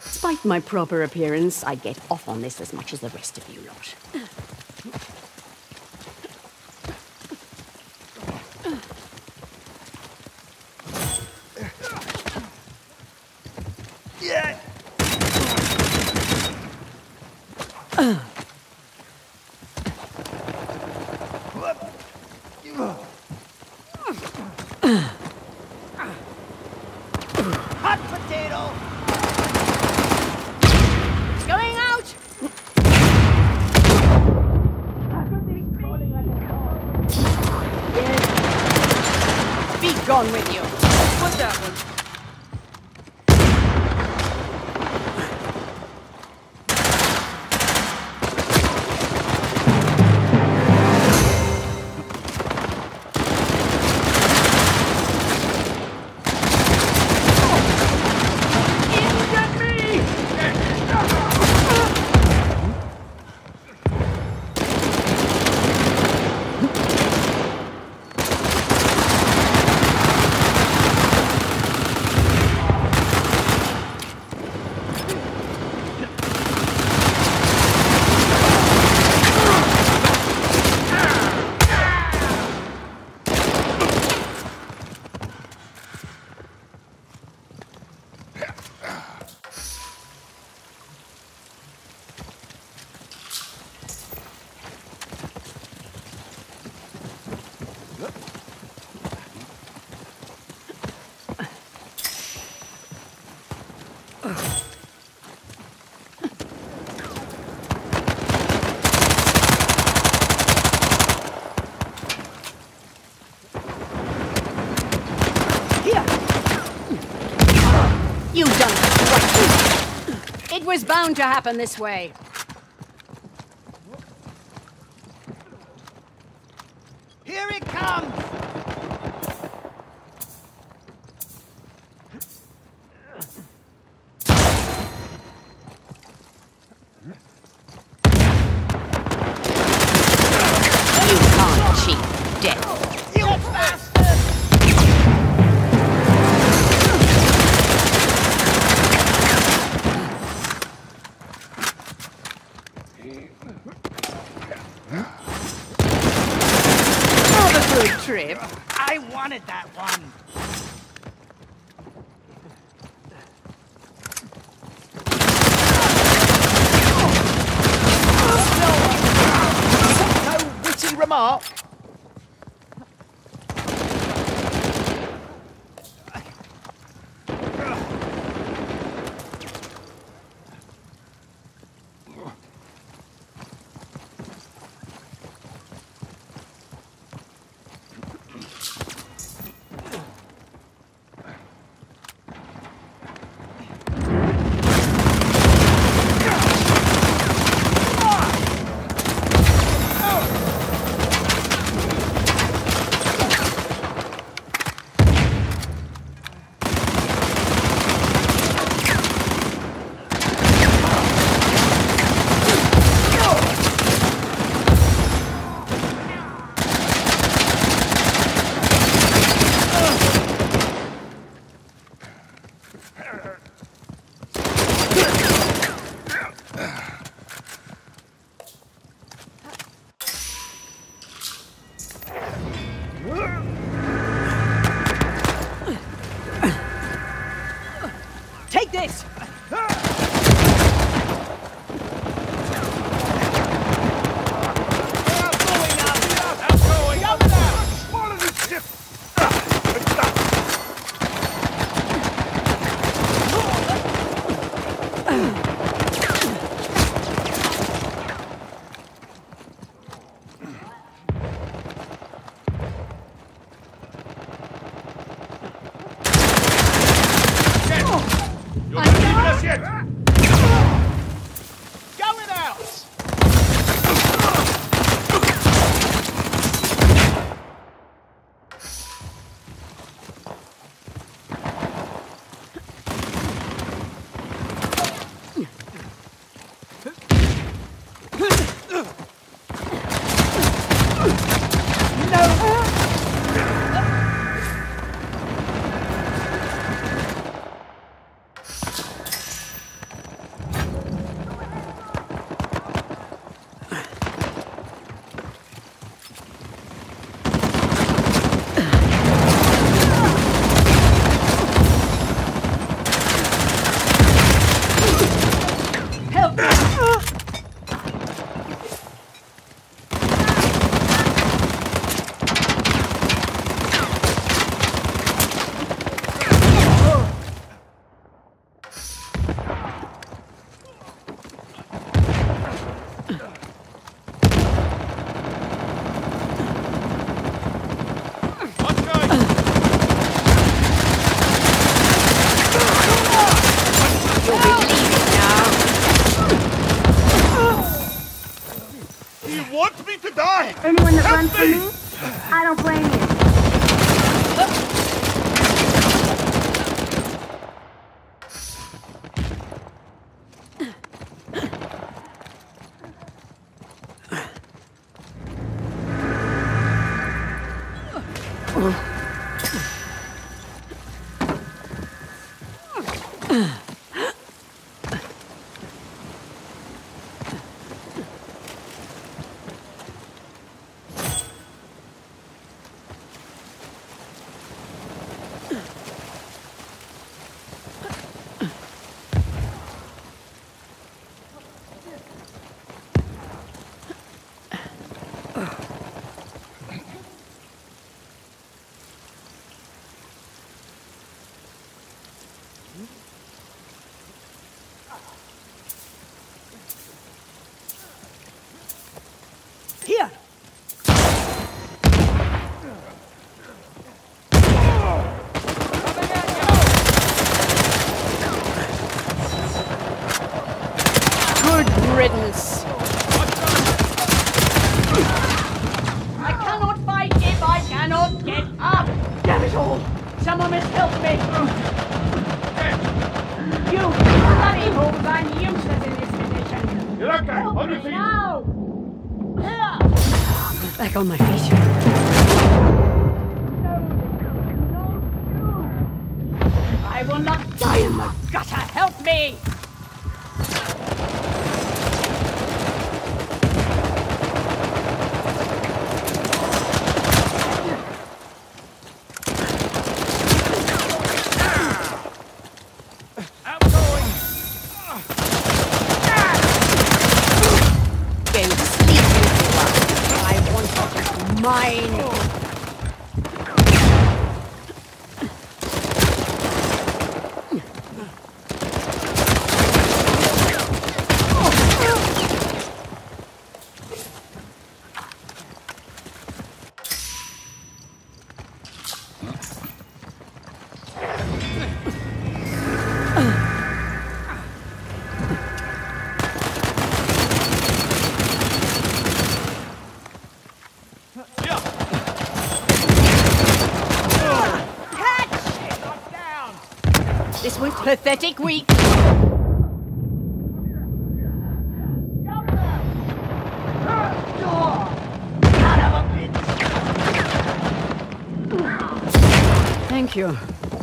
Despite my proper appearance, I get off on this as much as the rest of you lot. Hot potato! Going out! Be gone with you! What's that one? You done it. It was bound to happen this way. Here it comes! You can't cheat death. You bastard! Have a good trip. I wanted that one! No witty remark! Take this! Anyone that runs from me, I don't blame you. Here! Good riddance. I cannot fight if I cannot get up. Damn it all! Someone must help me. You bloody fools! I'm useless in this position. Help me now! Back on my feet. I will not die in the gutter. Help me! Mine! This was pathetic week. Thank you.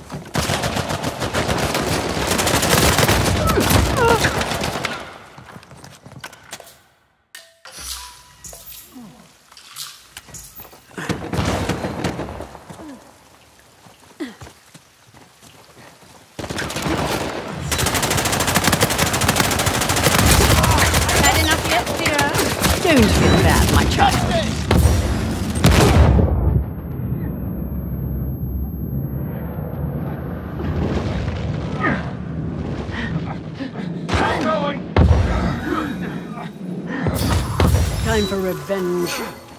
Don't feel bad, my child. Time for revenge.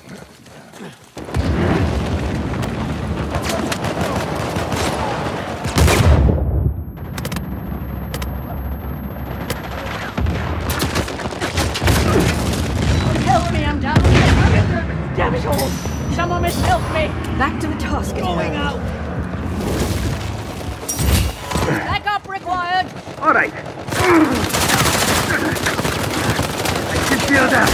Damn it all! Someone must help me! Back to the task at hand. Out! Backup required! All right. I can feel that.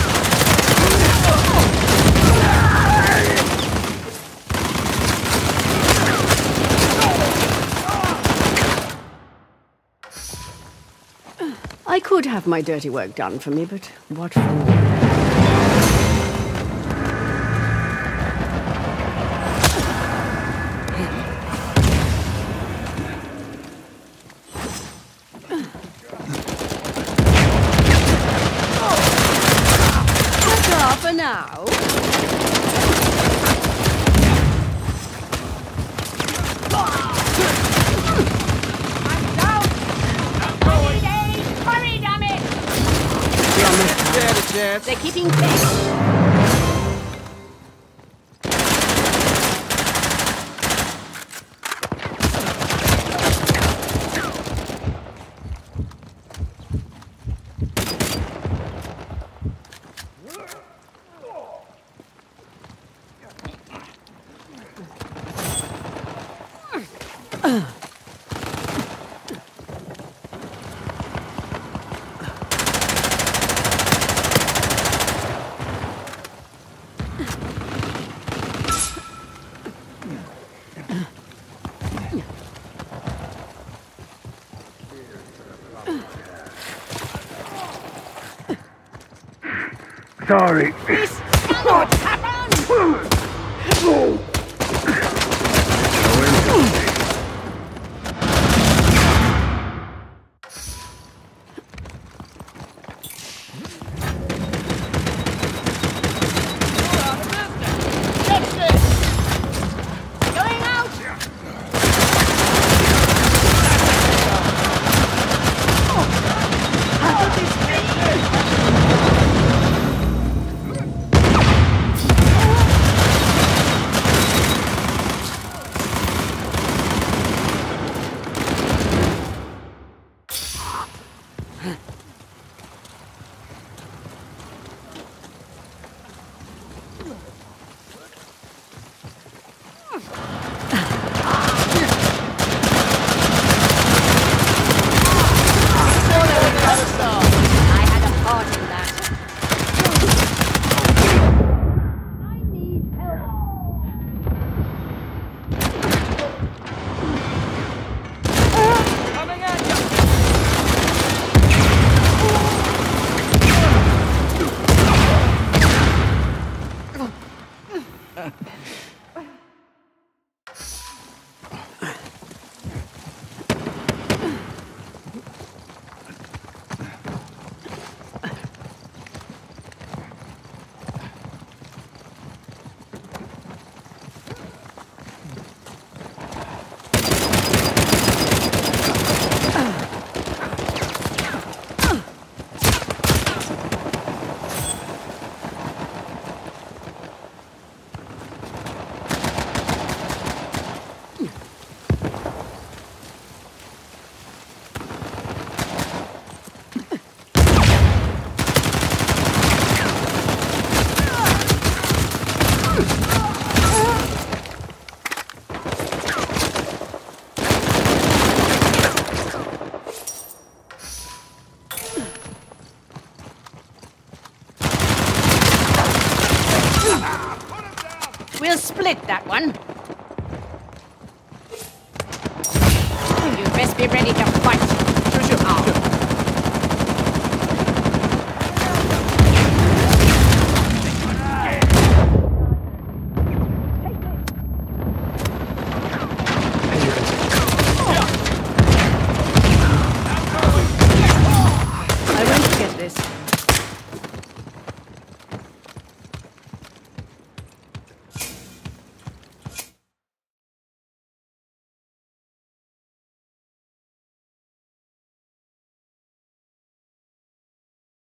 I could have my dirty work done for me, but what for? For now. I'm down. Hurry, damn it! They're keeping pace. Sorry. This cannot happen! Going out! I had a part in that. I need help. Coming at you. We'll split that one. You best be ready to